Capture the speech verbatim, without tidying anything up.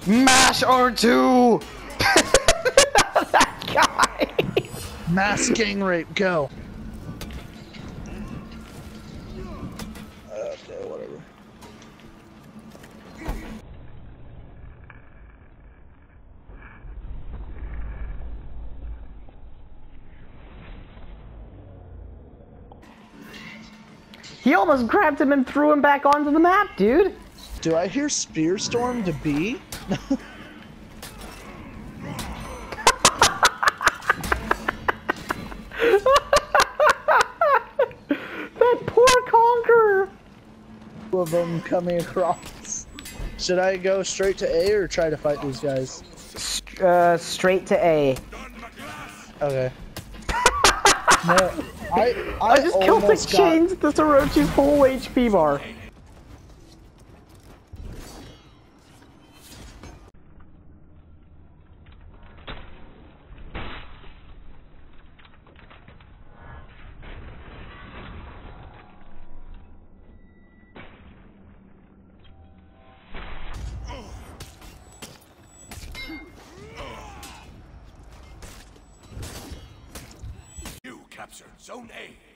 Mash R two! That guy! Mass gang rape, go. Okay, whatever. He almost grabbed him and threw him back onto the map, dude! Do I hear Spear Storm to B? That poor Conqueror! Two of them coming across. Should I go straight to A or try to fight these guys? Uh, straight to A. Okay. No, I, I, I just killed the almost got... chains the Sorochi's whole H P bar. You captured Zone A.